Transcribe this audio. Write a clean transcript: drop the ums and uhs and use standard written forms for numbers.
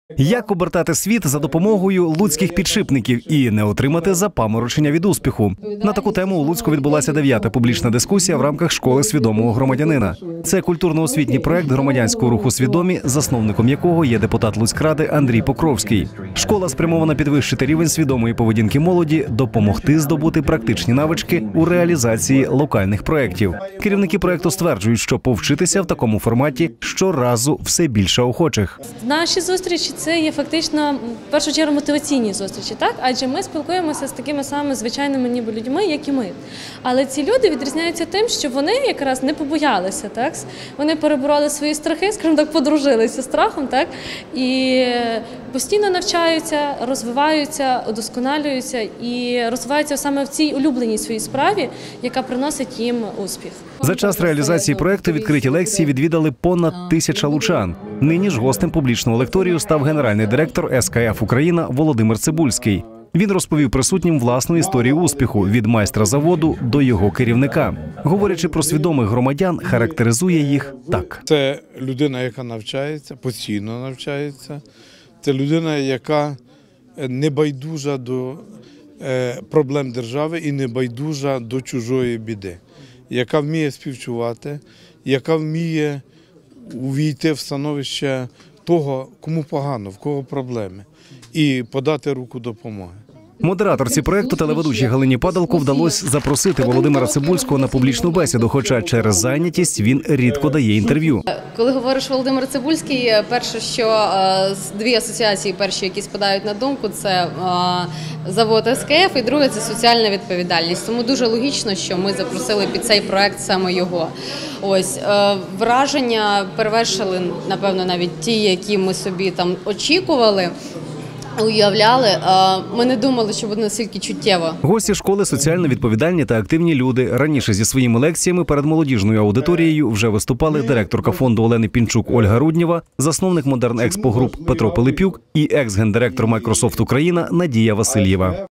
Як обертати світ за допомогою луцьких підшипників і не отримати запаморочення від успіху? На таку тему у Луцьку відбулася 9-та публічна дискусія в рамках школи свідомого громадянина. Це культурно-освітній проект громадянського руху «Свідомі», засновником якого є депутат Луцькради Андрій Покровський. Школа спрямована підвищити рівень свідомої поведінки молоді, допомогти здобути практичні навички у реалізації локальних проєктів. Керівники проєкту стверджують, що повчитися в такому форматі щоразу все більше охочих. Наші зустрічі – це є фактично, в першу чергу, мотиваційні зустрічі, так? Адже ми спілкуємося з такими самими звичайними ніби людьми, як і ми. Але ці люди відрізняються тим, що вони якраз не побоялися, так? Вони перебороли свої страхи, скажімо так, подружилися страхом, так? І постійно навчаються, розвиваються, удосконалюються і розвиваються саме в цій улюбленій своїй справі, яка приносить їм успіх. За час реалізації проєкту відкриті лекції відвідали понад 1000 лучан. Нині ж гостем публічного лекторію став генеральний директор СКФ «Україна» Володимир Цибульський. Він розповів присутнім власну історію успіху – від майстра заводу до його керівника. Говорячи про свідомих громадян, характеризує їх так. Це людина, яка навчається, постійно навчається. Це людина, яка не байдужа до проблем держави і не байдужа до чужої біди. Яка вміє співчувати, яка вміє увійти в становище того, кому погано, в кого проблеми, і подати руку допомоги. Модераторці проєкту, телеведучій Галині Падалко, вдалося запросити Володимира Цибульського на публічну бесіду, хоча через зайнятість він рідко дає інтерв'ю. Коли говориш Володимир Цибульський, перше, що дві асоціації перші, які спадають на думку, це завод СКФ і друге – це соціальна відповідальність. Тому дуже логічно, що ми запросили під цей проєкт саме його. Ось, враження перевершили, напевно, навіть ті, які ми собі там очікували. Уявляли, ми не думали, що буде настільки чуттєво. Гості школи – соціально відповідальні та активні люди. Раніше зі своїми лекціями перед молодіжною аудиторією вже виступали директорка фонду Олени Пінчук Ольга Руднєва, засновник Модерн Експо Груп Петро Пилипюк і екс-гендиректор Майкрософт Україна Надія Васильєва.